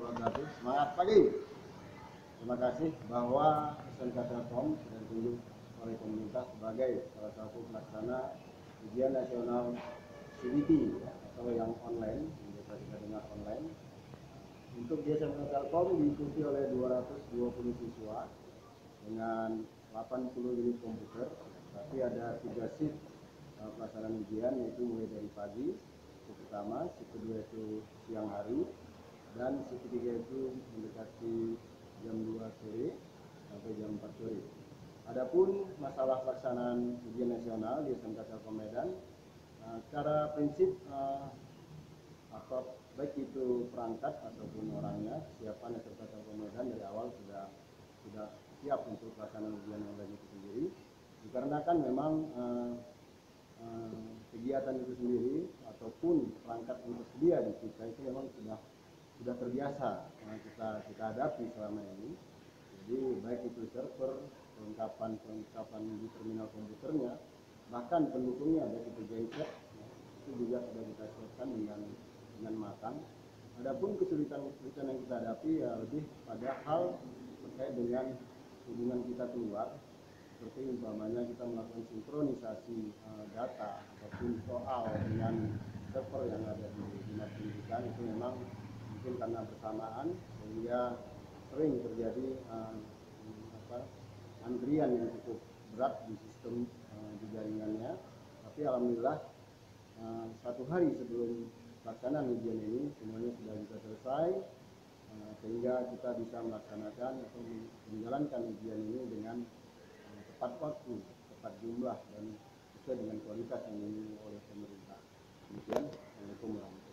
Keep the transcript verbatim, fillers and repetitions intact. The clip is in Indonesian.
wabarakatuh. Semangat pagi. Terima kasih bahwa S M K Telkom sudah ditunjuk oleh pemerintah sebagai salah satu pelaksana ujian nasional C B T atau yang online, yang biasa kita dengar online. Untuk di S M K Telkom diikuti oleh dua ratus dua puluh siswa dengan delapan puluh unit komputer, tapi ada tiga shift uh, pelaksanaan ujian, yaitu mulai dari pagi, shift pertama, shift kedua itu siang hari, dan shift ketiga itu mendekati jam dua sore sampai jam empat sore. Adapun masalah pelaksanaan ujian nasional di S M K Telkom Medan, uh, secara prinsip uh, apa baik itu perangkat ataupun orangnya, kesiapan S M K Telkom Medan dari awal sudah sudah siap untuk pelaksanaan ujian online itu sendiri, dikarenakan memang uh, uh, kegiatan itu sendiri ataupun perangkat yang tersedia di kita itu memang sudah sudah terbiasa yang kita kita hadapi selama ini. Jadi baik itu server, perlengkapan perlengkapan di terminal komputernya, bahkan pendukungnya baik itu genset, ya, itu juga sudah kita siapkan dengan dengan matang. Adapun kesulitan-kesulitan yang kita hadapi ya lebih pada hal terkait dengan hubungan kita keluar, seperti umpamanya kita melakukan sinkronisasi uh, data ataupun soal dengan server yang ada di dinas pendidikan, itu memang mungkin karena bersamaan sehingga sering terjadi uh, apa, antrian yang cukup berat di sistem uh, di jaringannya. Tapi alhamdulillah uh, satu hari sebelum pelaksanaan ujian ini semuanya sudah bisa selesai, uh, sehingga kita bisa melaksanakan atau menjalankan ujian ini dengan uh, tepat waktu, tepat jumlah, dan sesuai dengan kualitas yang dimiliki oleh pemerintah. Demikian. Assalamualaikum warahmatullahi wabarakatuh.